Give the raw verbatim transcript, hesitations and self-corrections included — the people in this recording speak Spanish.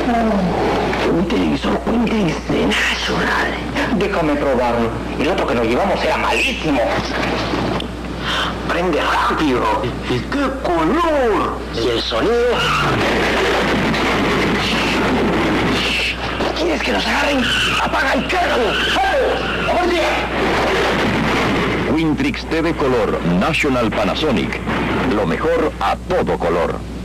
Un televisor Wintrix de National. Déjame probarlo. El otro que nos llevamos era malísimo. Prende rápido. ¿Y qué color? Y el sonido. ¿Quieres que nos agarren? ¡Apaga y cárgalo! ¡Órale! Wintrix T V Color National Panasonic. Lo mejor a todo color.